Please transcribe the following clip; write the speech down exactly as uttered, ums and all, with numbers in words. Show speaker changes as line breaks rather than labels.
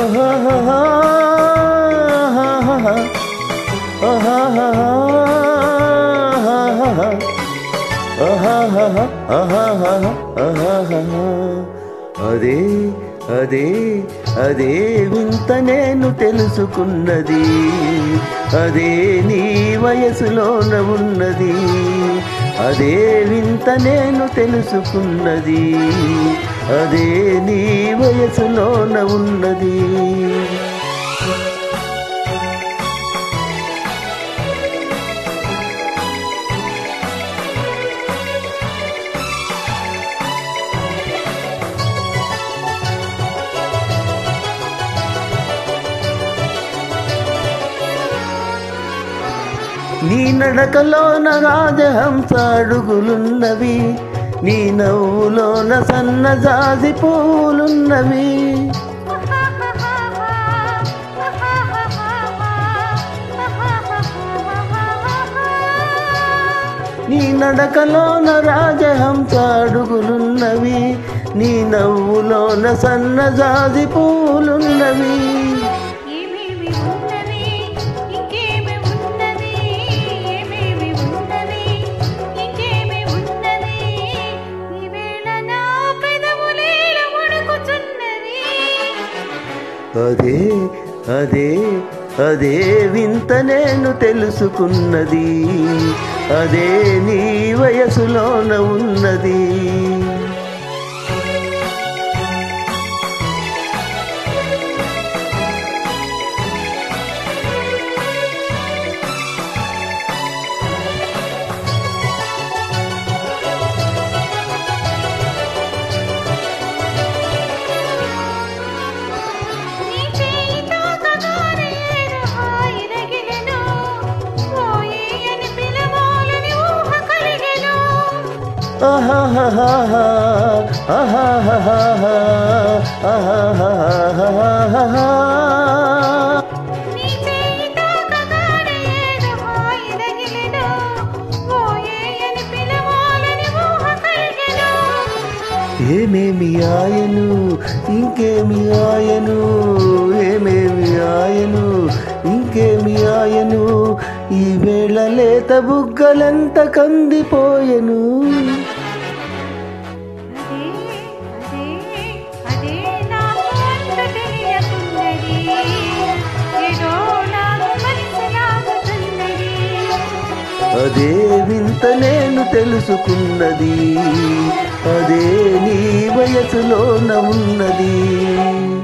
అదే అదే అదే వింత నేను తెలుసుకున్నది, అదే నీ వయసులోన ఉన్నది. అదే వింత నేను తెలుసుకున్నది, అదే నీ వయసులోన ఉన్నది. నీ నడకలోన రాజహంస అడుగులున్నవి, నీ నవ్వులోన సన్నజాజి పూలున్నవి. నీ నడకలోన రాజహంస అడుగులున్నవి, నీ నవ్వులోన సన్నజాజి పూలున్నవి. అదే అదే అదే వింత నేను తెలుసుకున్నది, అదే నీ వయసులోన ఉన్నది. ఏమేమి ఆయను ఇంకేమి ఆయను, ఏమేమి ఆయను ఇంకేమి ఆయను, ఈ వేళ లేత బుగ్గలంత కందిపోయెను. అదే వింత నేను తెలుసుకున్నది, అదే నీ వయసులోన ఉన్నది.